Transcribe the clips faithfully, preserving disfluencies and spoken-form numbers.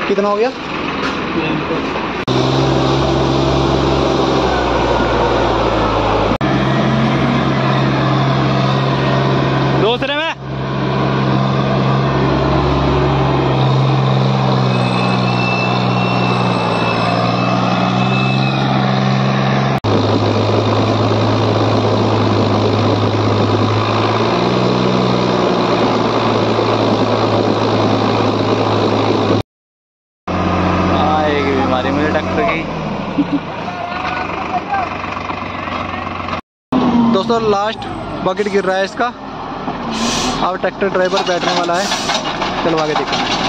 कितना हो गया? दूसरे में आएगी बीमारी मुझे ट्रैक्टर की। दोस्तों लास्ट बकेट गिर रहा है इसका। अब ट्रैक्टर ड्राइवर बैठने वाला है, चलवा के देखते हैं।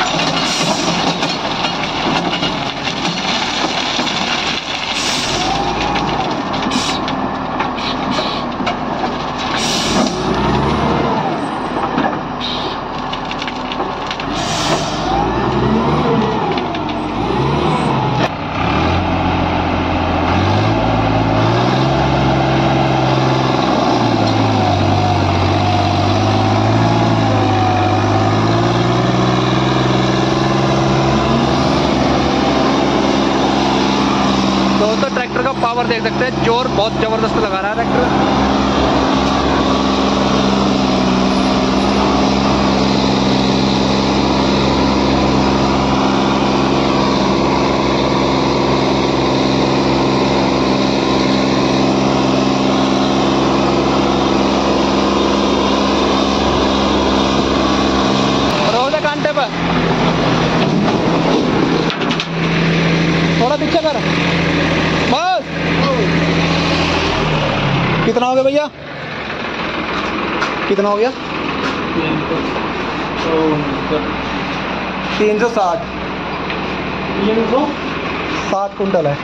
दोस्तों ट्रैक्टर का पावर देख सकते हैं, जोर बहुत जबरदस्त लगा रहा है ट्रैक्टर। रोज कांटे पर थोड़ा पीछे कर। बस कितना हो गया भैया? कितना हो गया? तीन सौ साठ तीन सौ साठ कुंटल है।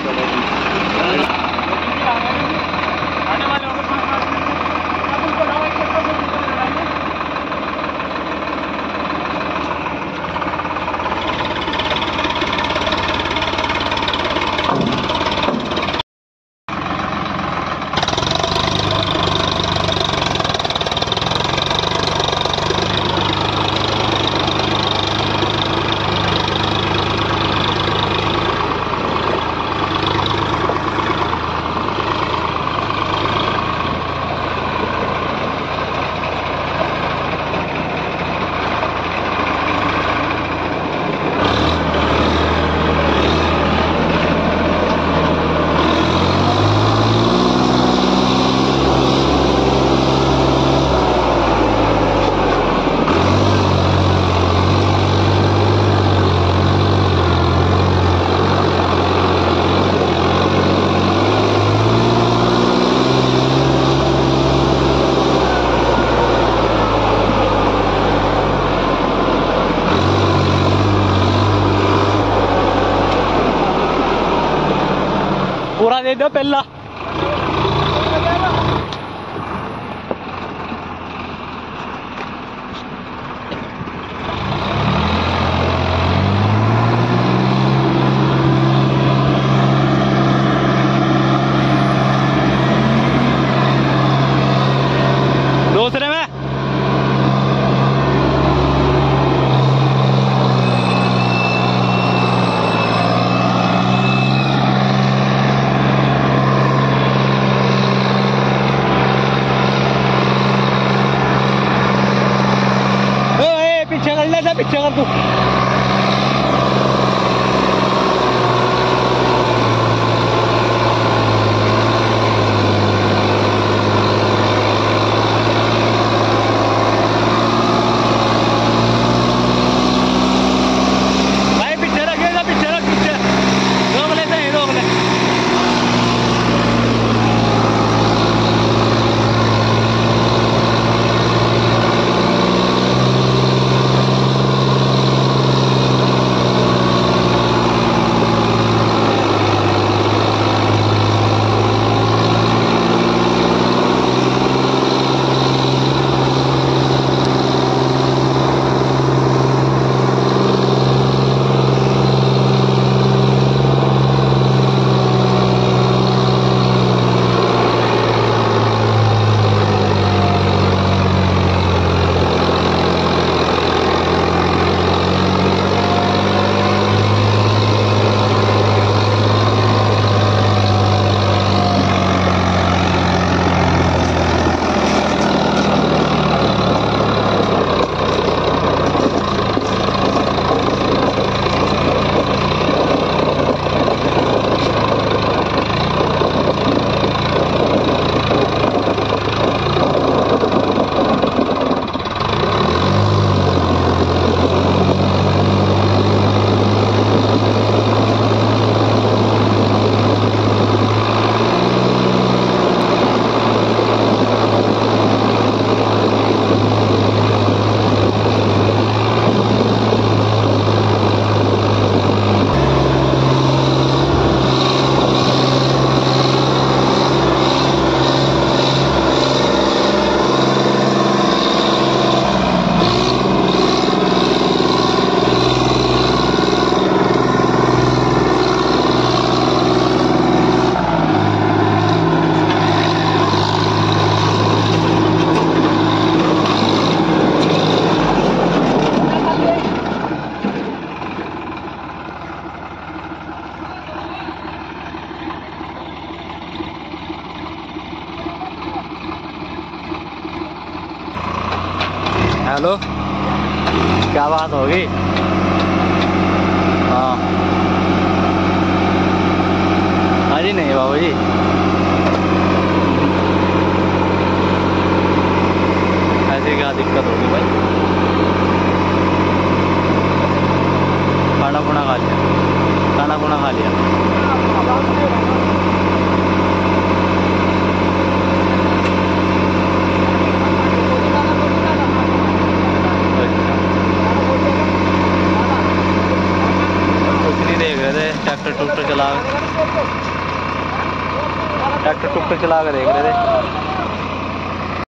पूरा दे दो पहला। दूसरे में हेलो, क्या बात होगी? हाँ हाँ जी, नहीं बाबू जी, ऐसी क्या दिक्कत होगी भाई? खाना खुना खा लिया, खाना खुना खा लिया। कुछ नहीं देख रहे थे, ट्रैक्टर टूक्टर चला ट्रैक्टर टूक्टर चला कर देख रहे थे।